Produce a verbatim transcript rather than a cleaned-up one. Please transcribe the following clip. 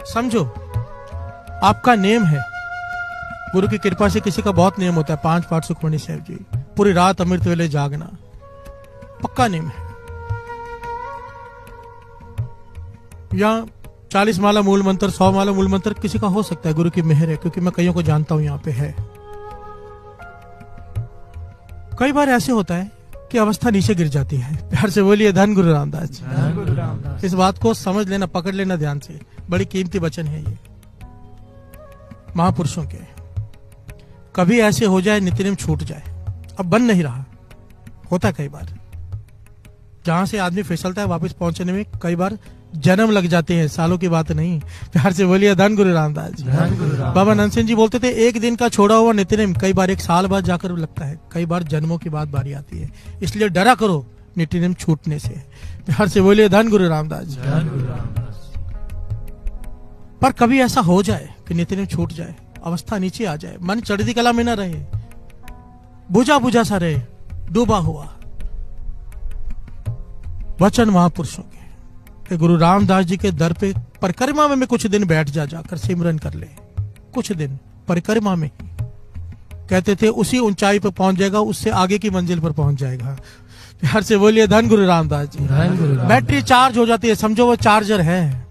समझो आपका नेम है, गुरु की कृपा से किसी का बहुत नेम होता है, पांच पाठ सुखमणि साहब जी, पूरी रात अमृत वेले जागना, पक्का नेम है। या चालीस माला मूल मंत्र, सौ माला मूल मंत्र किसी का हो सकता है, गुरु की मेहर है, क्योंकि मैं कईयों को जानता हूं यहां पे है। कई बार ऐसे होता है कि अवस्था नीचे गिर जाती है। प्यार से बोलिए धन गुरु रामदास जी। धन गुरु रामदास। इस बात को समझ लेना, पकड़ लेना ध्यान से, बड़ी कीमती वचन है ये महापुरुषों के। कभी ऐसे हो जाए नित्यनेम छूट जाए, अब बन नहीं रहा, होता है कई बार। जहां से आदमी फिसलता है वापस पहुंचने में कई बार जन्म लग जाते हैं, सालों की बात नहीं। प्यार से बोलिए धन गुरु रामदास जी। बाबा नंद सिंह जी बोलते थे एक दिन का छोड़ा हुआ नित्यनेम कई बार एक साल बाद जाकर लगता है, कई बार जन्मों की बात बारी आती है। इसलिए डरा करो नित्यनेम छूटने से। प्यार से बोलिए धन गुरु रामदास जी। पर कभी ऐसा हो जाए कि नित्यनेम छूट जाए, अवस्था नीचे आ जाए, मन चढ़ती कला में न रहे, बुझा बुझा सा रहे, डूबा हुआ। वचन महापुरुषों के कि गुरु रामदास जी के दर पे परिक्रमा में, में कुछ दिन बैठ जा, जाकर सिमरन कर ले, कुछ दिन परिक्रमा में ही। कहते थे उसी ऊंचाई पर पहुंच जाएगा, उससे आगे की मंजिल पर पहुंच जाएगा। प्यार से बोलिए धन गुरु रामदास जी। बैटरी चार्ज हो जाती है, समझो वो चार्जर है।